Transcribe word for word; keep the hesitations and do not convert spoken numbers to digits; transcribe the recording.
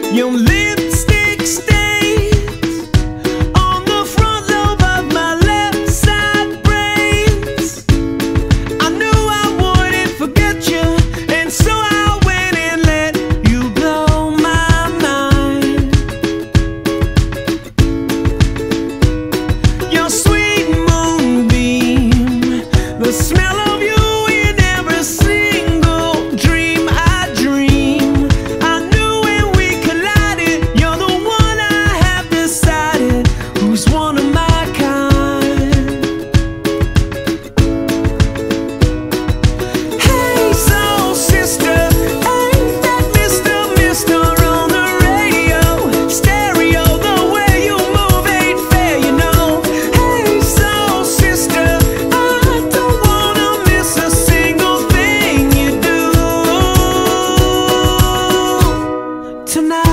Your lipstick stains on the front lobe of my left side brains. I knew I wouldn't forget you, and so I went and let you blow my mind. Your sweet moonbeam, the smell of you in every single dream I dream. I knew when we collided, you're the one I have decided who's one of my kind. Hey soul sister, ain't that Mister Mister on the radio? Stereo, the way you move ain't fair, you know. Hey soul sister, I don't wanna miss a single thing you do tonight.